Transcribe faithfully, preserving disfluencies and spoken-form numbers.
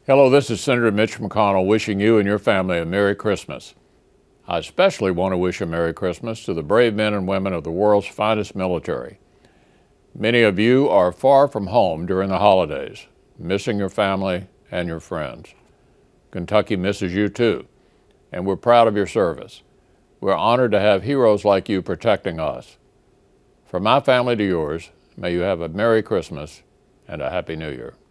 Hello, this is Senator Mitch McConnell wishing you and your family a Merry Christmas. I especially want to wish a Merry Christmas to the brave men and women of the world's finest military. Many of you are far from home during the holidays, missing your family and your friends. Kentucky misses you too, and we're proud of your service. We're honored to have heroes like you protecting us. From my family to yours, may you have a Merry Christmas and a Happy New Year.